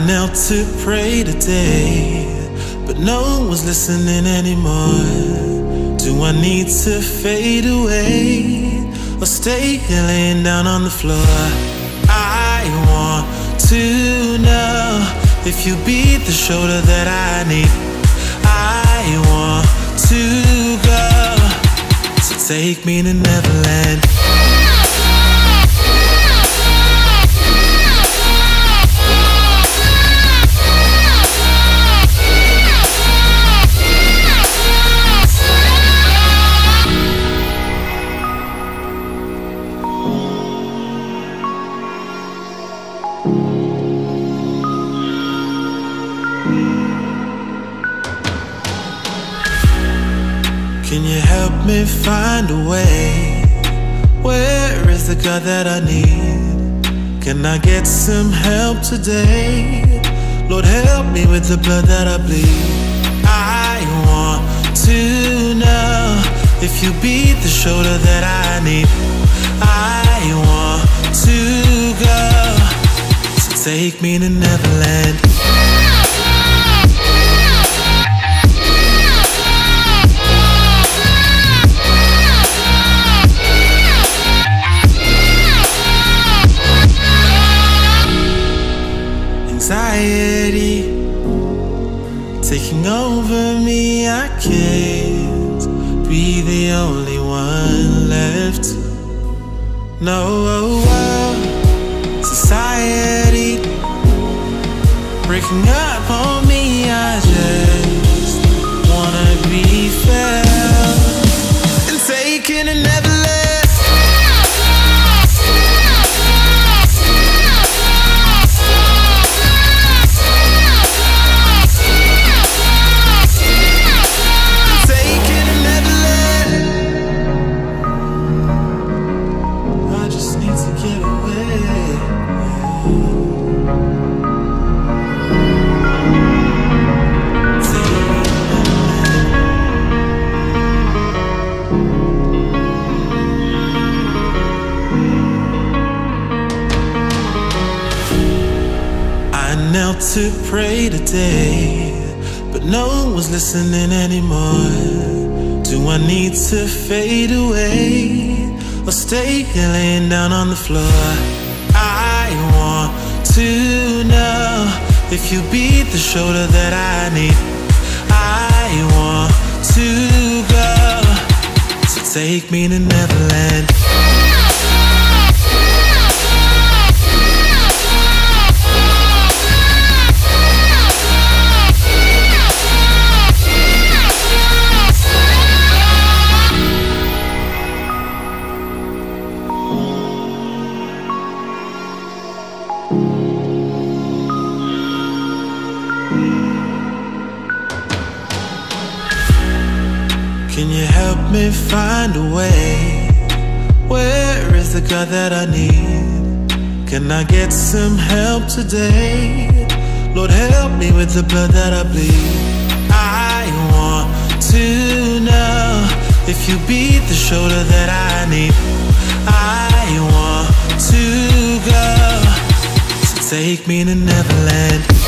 knelt to pray today, but no one's listening anymore. Do I need to fade away or stay here laying down on the floor? I want to know if you be the shoulder that I need. I want to go, so take me to Neverland. Can you help me find a way? Where is the God that I need? Can I get some help today? Lord, help me with the blood that I bleed. I want to know if you be the shoulder that I need. I want to go, so take me to Neverland. Anxiety taking over me, I can't be the only one left. No, society breaking up on me, I just wanna be felt and taken to Neverland. Knelt to pray today, but no one's listening anymore. Do I need to fade away or stay here laying down on the floor? I want to know if you be the shoulder that I need. I want to go, so take me to Neverland. Can you help me find a way? Where is the God that I need? Can I get some help today? Lord, help me with the blood that I bleed. I want to know if you be the shoulder that I need. I want to go, so take me to Neverland.